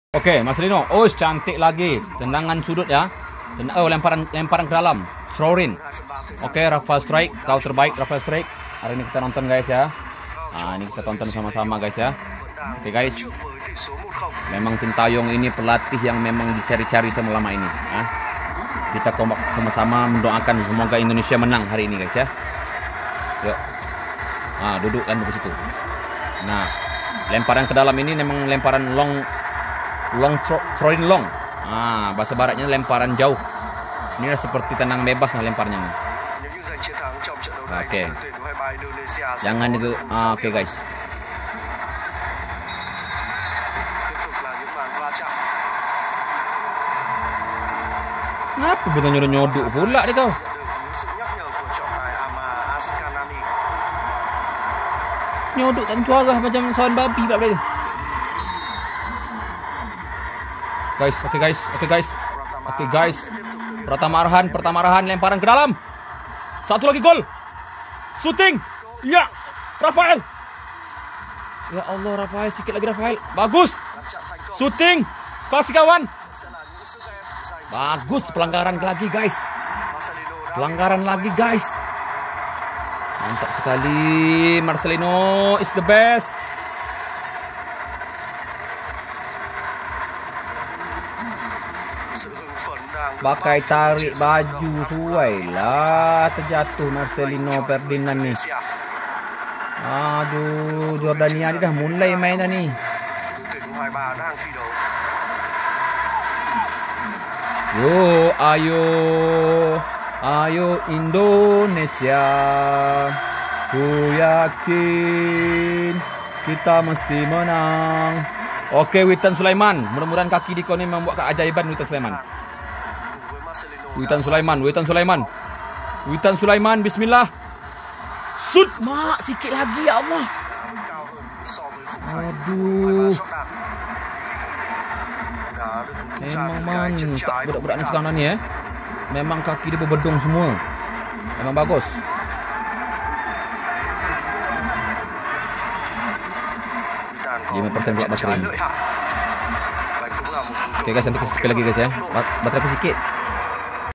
Oke, Mas Lino. Oh, cantik lagi. Tendangan sudut ya. Lemparan ke dalam. Throw in. Oke, Rafael Strike. Kau terbaik, Rafael Strike. Hari ini kita nonton guys ya. Nah, ini kita tonton sama-sama guys ya. Oke guys. Memang Sintayong ini pelatih yang memang dicari-cari selama ini. Kita kompak sama-sama mendoakan semoga Indonesia menang hari ini guys ya. Yuk. Duduk kan di situ. Nah, lemparan ke dalam ini memang lemparan long throw-in long. Bahasa baratnya lemparan jauh. Ini seperti tenang bebas lemparnya. Oke. Jangan itu. Oke guys. Kenapa bener nyodok pula dia kau? Nyodok tentu agak macam sawan babi pula dia. Guys, oke guys. Pertama arahan lemparan ke dalam. Satu lagi gol. Shooting. Ya, Rafael. Ya Allah, Rafael, sikit lagi Rafael. Bagus. Shooting. Kasih kawan. Bagus, pelanggaran lagi guys. Mantap sekali. Marcelino is the best. Pakai tarik baju suai lah. Terjatuh Marcelino Ferdinand nih. Aduh, Jordania dia dah mulai main dah nih. Yo, ayo Indonesia. Ku yakin kita mesti menang. Oke, Witan Sulaiman. Mudah-mudahan kaki Diko ini membuat keajaiban Witan Sulaiman. Bismillah. Shoot, mak, sikit lagi ya Allah. Aduh. Memang mantap budak-budak ni sekarang ni Memang kaki dia berbedung semua. Memang bagus. Lima % pula baterai. Okay guys, nanti kita spill lagi guys ya. Baterai sikit.